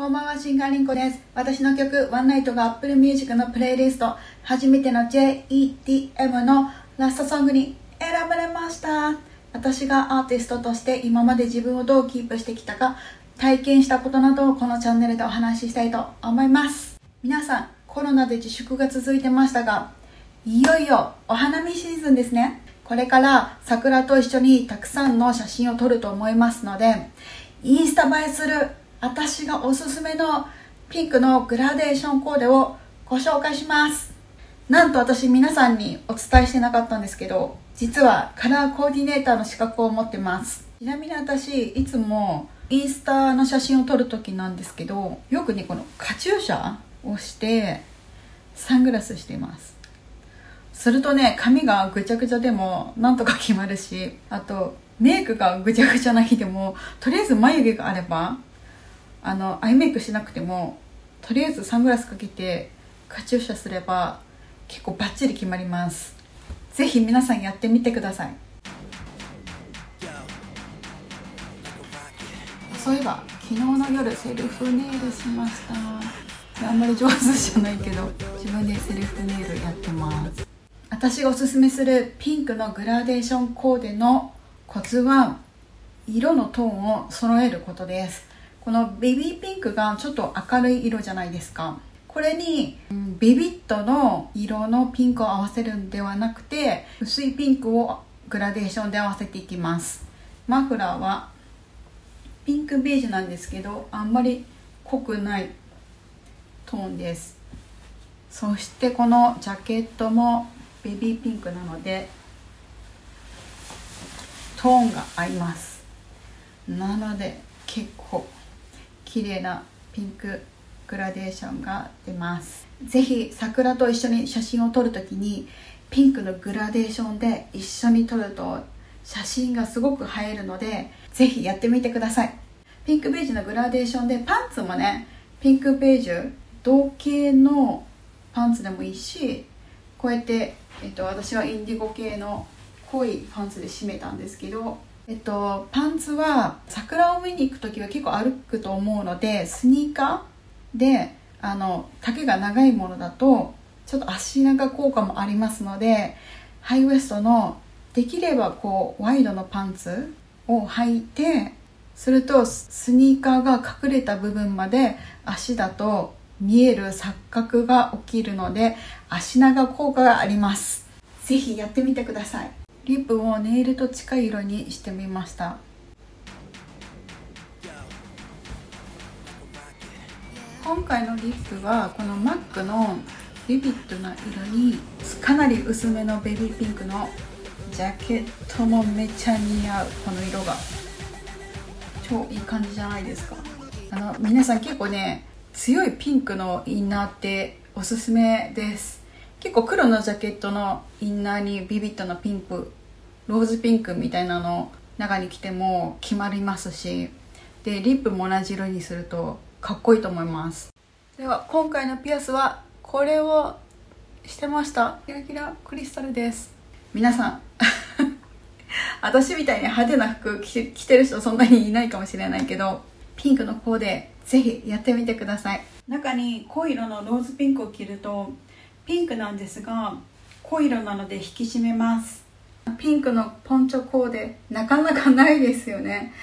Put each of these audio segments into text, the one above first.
こんばんは、シンガーリンコです。私の曲、ワンナイトが Apple Music のプレイリスト、初めての JEDM のラストソングに選ばれました。私がアーティストとして今まで自分をどうキープしてきたか、体験したことなどをこのチャンネルでお話ししたいと思います。皆さん、コロナで自粛が続いてましたが、いよいよお花見シーズンですね。これから桜と一緒にたくさんの写真を撮ると思いますので、インスタ映えする私がおすすめのピンクのグラデーションコーデをご紹介します。なんと私皆さんにお伝えしてなかったんですけど、実はカラーコーディネーターの資格を持ってます。ちなみに私いつもインスタの写真を撮るときなんですけど、よくねこのカチューシャをしてサングラスしています。するとね、髪がぐちゃぐちゃでもなんとか決まるし、あとメイクがぐちゃぐちゃな日でもとりあえず眉毛があればアイメイクしなくてもとりあえずサングラスかけてカチューシャすれば結構バッチリ決まります。ぜひ皆さんやってみてください。そういえば昨日の夜セルフネイルしました。あんまり上手じゃないけど自分でセルフネイルやってます。私がおすすめするピンクのグラデーションコーデのコツは色のトーンを揃えることです。このベビーピンクがちょっと明るい色じゃないですか。これにビビットの色のピンクを合わせるんではなくて、薄いピンクをグラデーションで合わせていきます。マフラーはピンクベージュなんですけど、あんまり濃くないトーンです。そしてこのジャケットもベビーピンクなのでトーンが合います。なので結構綺麗なピンクグラデーションが出ます。ぜひ桜と一緒に写真を撮るときにピンクのグラデーションで一緒に撮ると写真がすごく映えるので、ぜひやってみてください。ピンクベージュのグラデーションでパンツもね、ピンクベージュ同系のパンツでもいいし、こうやって、私はインディゴ系の濃いパンツで締めたんですけど、パンツは桜を見に行くときは結構歩くと思うので、スニーカーで丈が長いものだとちょっと足長効果もありますので、ハイウエストのできればこうワイドのパンツを履いて、するとスニーカーが隠れた部分まで足だと見える錯覚が起きるので、足長効果があります。ぜひやってみてください。リップをネイルと近い色にしてみました。今回のリップはこの MAC のビビッドな色にかなり薄めのベビーピンクのジャケットもめっちゃ似合う。この色が超いい感じじゃないですか。皆さん結構ね、強いピンクのインナーっておすすめです。結構黒のジャケットのインナーにビビッドなピンク、ローズピンクみたいなの中に着ても決まりますし、でリップも同じ色にするとかっこいいと思います。では今回のピアスはこれをしてました。キラキラクリスタルです。皆さん私みたいに派手な服着てる人そんなにいないかもしれないけど、ピンクのコーデぜひやってみてください。中に濃い色のローズピンクを着るとピンクなんですが濃い色なので引き締めます。ピンクのポンチョコーデなかなかないですよね。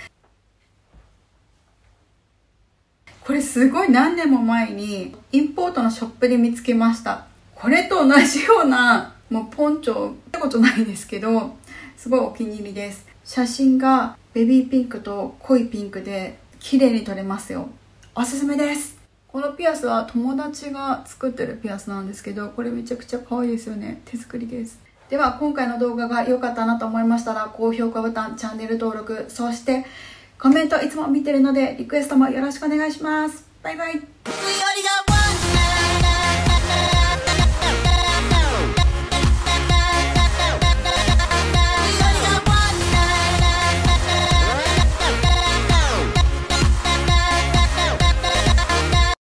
これすごい何年も前にインポートのショップで見つけました。これと同じようなもうポンチョ見たことないですけど、すごいお気に入りです。写真がベビーピンクと濃いピンクで綺麗に撮れますよ。おすすめです。このピアスは友達が作ってるピアスなんですけど、これめちゃくちゃ可愛いですよね。手作りです。では今回の動画が良かったなと思いましたら、高評価ボタン、チャンネル登録、そしてコメントいつも見てるのでリクエストもよろしくお願いします。バイバイ。